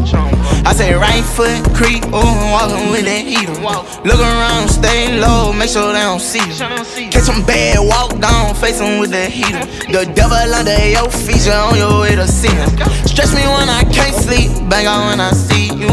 I say right foot creep, ooh, walking with that heater. Look around, stay low, make sure they don't see you. Catch them bad, walk down, face them with the heater. The devil under your feet, you on your way to see him. Stretch me when I can't sleep, bang out when I see you.